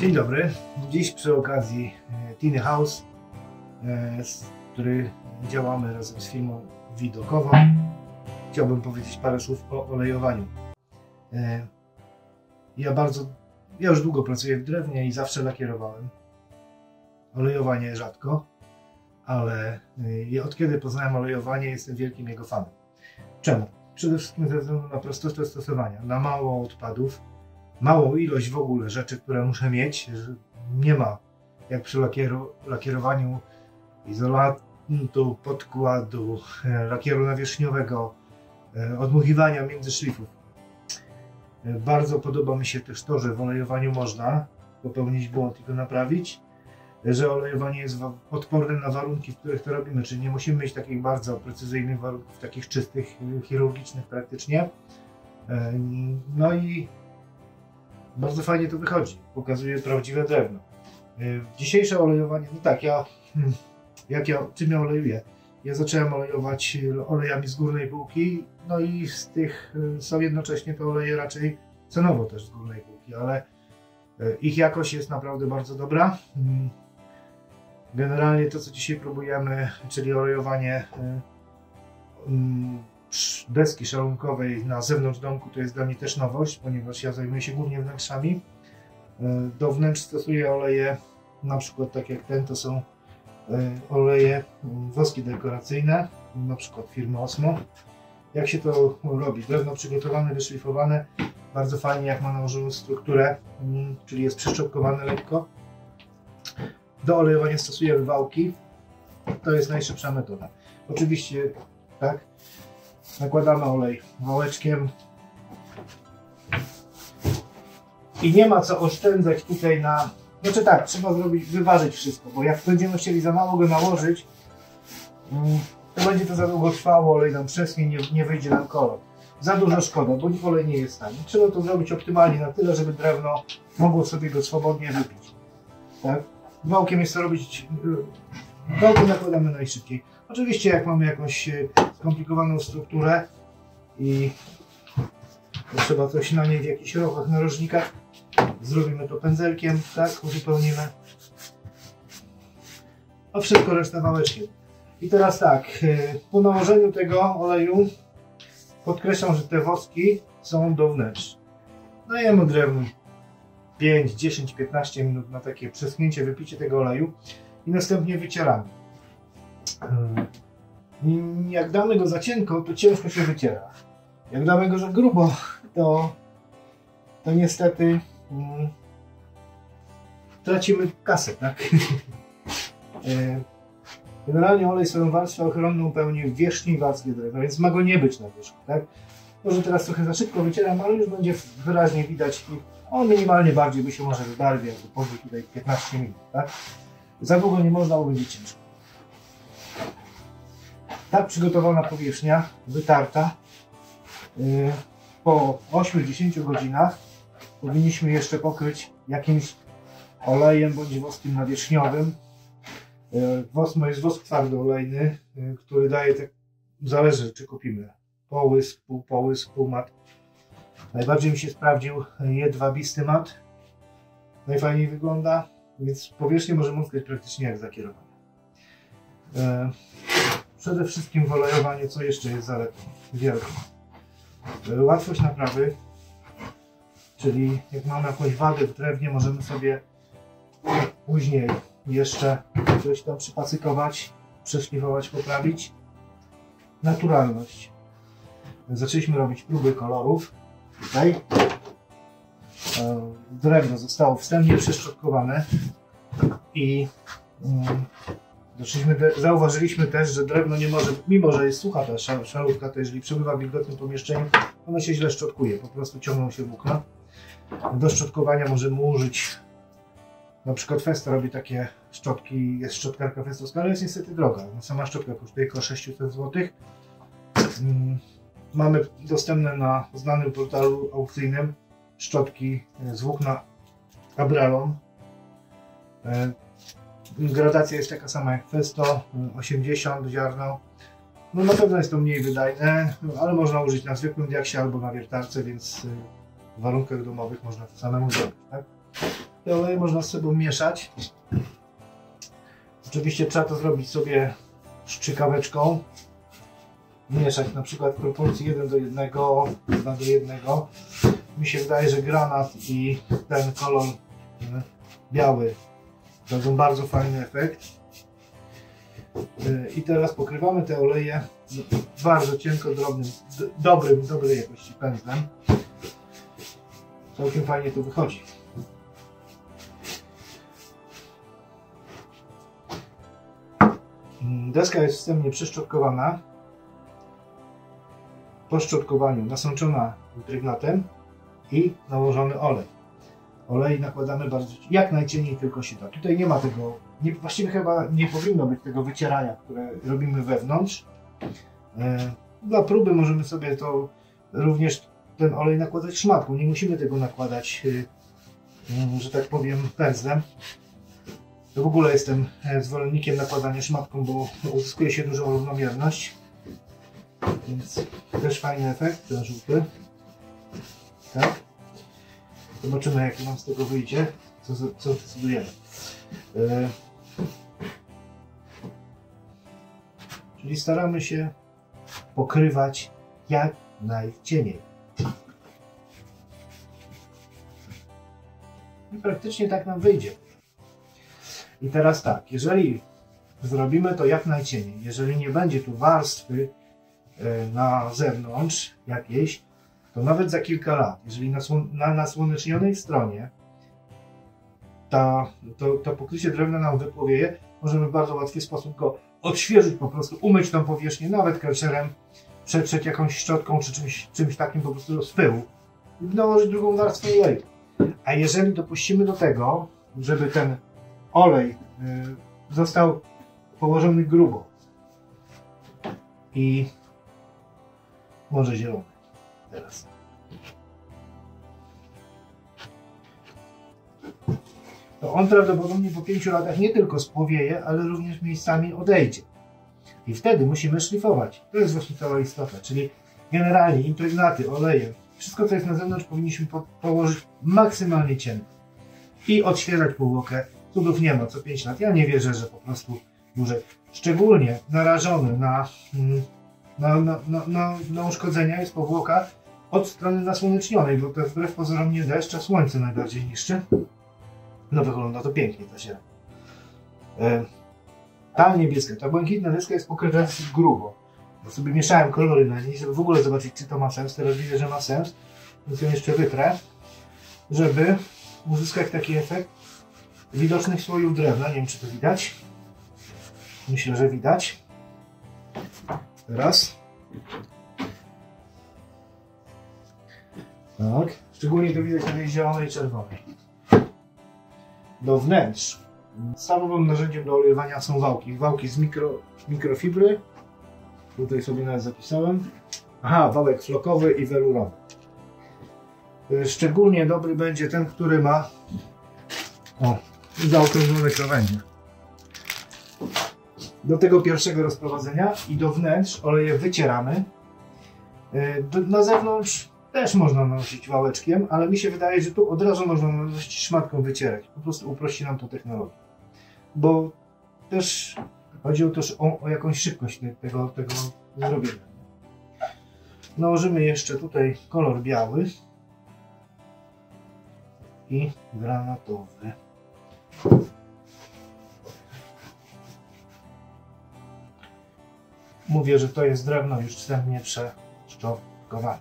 Dzień dobry. Dziś przy okazji Tiny House, z której działamy razem z firmą widokową, chciałbym powiedzieć parę słów o olejowaniu. Ja już długo pracuję w drewnie i zawsze lakierowałem. Olejowanie rzadko, ale od kiedy poznałem olejowanie, jestem wielkim jego fanem. Czemu? Przede wszystkim ze względu na prostotę stosowania, na mało odpadów, małą ilość w ogóle rzeczy, które muszę mieć. Nie ma jak przy lakierowaniu izolatu, podkładu, lakieru nawierzchniowego, odmuchiwania między szlifów. Bardzo podoba mi się też to, że w olejowaniu można popełnić błąd i go naprawić, że olejowanie jest odporne na warunki, w których to robimy, czyli nie musimy mieć takich bardzo precyzyjnych warunków, takich czystych, chirurgicznych praktycznie. No i bardzo fajnie to wychodzi, pokazuje prawdziwe drewno. Dzisiejsze olejowanie, no tak, czym ja olejuję? Ja zacząłem olejować olejami z górnej półki, no i z tych są jednocześnie to oleje raczej cenowo też z górnej półki, ale ich jakość jest naprawdę bardzo dobra. Generalnie to, co dzisiaj próbujemy, czyli olejowanie deski szalunkowej na zewnątrz domku, to jest dla mnie też nowość, ponieważ ja zajmuję się głównie wnętrzami. Do wnętrz stosuję oleje, na przykład tak jak ten, to są oleje woski dekoracyjne, na przykład firmy Osmo. Jak się to robi? Drewno przygotowane, wyszlifowane, bardzo fajnie jak ma nałożoną strukturę, czyli jest przeszczotkowane lekko. Do olejowania stosujemy wałki, to jest najszybsza metoda. Oczywiście tak, nakładamy olej wałeczkiem i nie ma co oszczędzać tutaj na... Znaczy tak, trzeba wyważyć wszystko, bo jak będziemy chcieli za mało go nałożyć, to będzie to za długo trwało, olej nam przeschnie, nie wyjdzie nam kolor. Za dużo szkoda, bo olej nie jest tani. Trzeba to zrobić optymalnie na tyle, żeby drewno mogło sobie go swobodnie wypić. Tak? Wałkiem jest to robić, wałkiem nakładamy najszybciej. Oczywiście jak mamy jakąś skomplikowaną strukturę i trzeba coś na niej w jakichś rochach, narożnikach, zrobimy to pędzelkiem, tak, uzupełnimy, a wszystko reszta wałeczkiem. I teraz tak, po nałożeniu tego oleju podkreślam, że te woski są do wnętrz. Dajemy drewnu 5, 10, 15 minut na takie przeschnięcie, wypicie tego oleju i następnie wycieramy. Jak damy go za cienko, to ciężko się wyciera. Jak damy go za grubo, to niestety tracimy kasę, tak? Generalnie olej swoją warstwę ochronną pełni w wierzchniej warstwie drewna, więc ma go nie być na wierzchu, tak? Może teraz trochę za szybko wycieram, ale już będzie wyraźnie widać i on minimalnie bardziej by się może wybarwił, jakby pobył tutaj 15 minut, tak? Za długo nie można, bo będzie ciężko. Tak przygotowana powierzchnia, wytarta, po 8-10 godzinach powinniśmy jeszcze pokryć jakimś olejem bądź woskiem nawierzchniowym. Osmo jest wosk twardoolejny, który daje, tak, zależy czy kupimy połys, półmat. Najbardziej mi się sprawdził jedwabisty mat. Najfajniej wygląda, więc powierzchnię możemy uzyskać praktycznie jak zakierowanie. Przede wszystkim w olejowaniu, co jeszcze jest zaletą wielką? Łatwość naprawy, czyli jak mamy jakąś wadę w drewnie, możemy sobie później jeszcze coś tam przypacykować, przeszlifować, poprawić. Naturalność. Zaczęliśmy robić próby kolorów. Tutaj drewno zostało wstępnie przeszczotkowane i zauważyliśmy też, że drewno nie może, mimo że jest sucha ta szalówka, to jeżeli przebywa w wilgotnym pomieszczeniu, ona się źle szczotkuje, po prostu ciągną się włókna. Do szczotkowania możemy użyć, na przykład Festa robi takie szczotki, jest szczotkarka festowska, ale jest niestety droga. Sama szczotka kosztuje około 600 zł. Mamy dostępne na znanym portalu aukcyjnym szczotki z włókna Abralon. Gradacja jest taka sama jak Festo, 80 ziarno. No na pewno jest to mniej wydajne, ale można użyć na zwykłym diaksie albo na wiertarce, więc w warunkach domowych można to samemu zrobić, tak? Te oleje można z sobą mieszać. Oczywiście trzeba to zrobić sobie strzykaweczką. Mieszać na przykład w proporcji 1:1, 2:1. Mi się wydaje, że granat i ten kolor biały dadzą bardzo fajny efekt. I teraz pokrywamy te oleje bardzo cienko, drobnym, dobrej jakości pędzlem. Całkiem fajnie to wychodzi. Deska jest wstępnie przeszczotkowana. Po szczotkowaniu nasączona impregnatem i nałożony olej. Olej nakładamy jak najcieniej tylko się da. Tutaj nie ma tego, właściwie chyba nie powinno być tego wycierania, które robimy wewnątrz. Dla próby możemy sobie to również ten olej nakładać szmatką. Nie musimy tego nakładać, że tak powiem, pędzlem. W ogóle jestem zwolennikiem nakładania szmatką, bo uzyskuje się dużą równomierność. Więc też fajny efekt, ten żółty. Tak. Zobaczymy, jaki nam z tego wyjdzie, co zdecydujemy. Czyli staramy się pokrywać jak najcieniej. I praktycznie tak nam wyjdzie. I teraz tak, jeżeli zrobimy to jak najcieniej, jeżeli nie będzie tu warstwy na zewnątrz jakiejś, to nawet za kilka lat, jeżeli na nasłonecznionej stronie to pokrycie drewna nam wypłowieje, możemy w bardzo łatwy sposób go odświeżyć, po prostu umyć tą powierzchnię, nawet karczerem, przetrzeć jakąś szczotką czy czymś takim po prostu z pyłu i nałożyć drugą warstwę oleju. A jeżeli dopuścimy do tego, żeby ten olej został położony grubo i może zielony teraz. To on prawdopodobnie po 5 latach nie tylko spłowieje, ale również miejscami odejdzie. I wtedy musimy szlifować. To jest właśnie cała istota, czyli generalnie impregnaty, oleje, wszystko co jest na zewnątrz powinniśmy położyć maksymalnie cienko. I odświeżać powłokę. Cudów nie ma co 5 lat. Ja nie wierzę, że po prostu dłużej. Szczególnie narażony na uszkodzenia jest powłoka od strony nasłonecznionej, bo to wbrew pozorom nie deszcz, a słońce najbardziej niszczy. No wygląda to pięknie ta zieleń. Ta niebieska, ta błękitna deska jest pokryta dosyć grubo. Bo sobie mieszałem kolory na niej, żeby w ogóle zobaczyć, czy to ma sens. Teraz widzę, że ma sens. Więc ją jeszcze wytrę, żeby uzyskać taki efekt widocznych słojów drewna. Nie wiem, czy to widać. Myślę, że widać. Teraz. Tak. Szczególnie to widać na tej zielonej i czerwonej. Do wnętrz podstawowym narzędziem do olejowania są wałki. Wałki z mikrofibry. Tutaj sobie nawet zapisałem. Aha, wałek flokowy i welurowy. Szczególnie dobry będzie ten, który ma zaokrąglone krawędzie. Do tego pierwszego rozprowadzenia i do wnętrz oleje wycieramy. Na zewnątrz też można nanosić wałeczkiem, ale mi się wydaje, że tu od razu można nanosić szmatką wycierać. Po prostu uprości nam to technologię. Bo też chodzi o jakąś szybkość tego zrobienia. Nałożymy jeszcze tutaj kolor biały i granatowy. Mówię, że to jest drewno już wstępnie przeszczotkowane.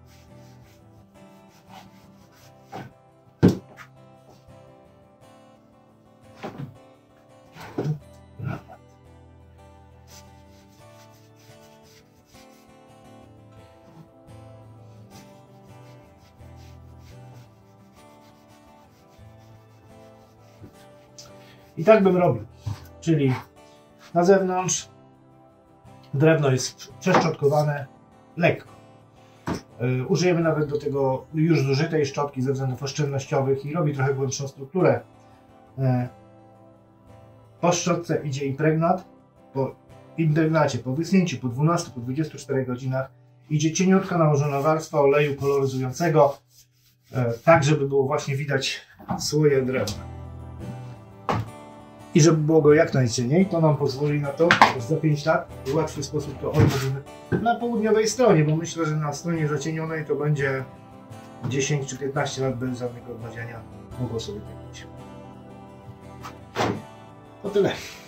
I tak bym robił, czyli na zewnątrz drewno jest przeszczotkowane lekko. Użyjemy nawet do tego już zużytej szczotki ze względów oszczędnościowych i robi trochę głębszą strukturę. Po szczotce idzie impregnat, po impregnacie, po wysunięciu po 12-24 godzinach idzie cieniutka nałożona warstwa oleju koloryzującego tak żeby było właśnie widać słoje drewna. I żeby było go jak najcieniej, to nam pozwoli na to, że za 5 lat w łatwy sposób to odmówimy na południowej stronie, bo myślę, że na stronie zacienionej to będzie 10 czy 15 lat bez żadnego odmawiania mogło sobie tak być. To tyle.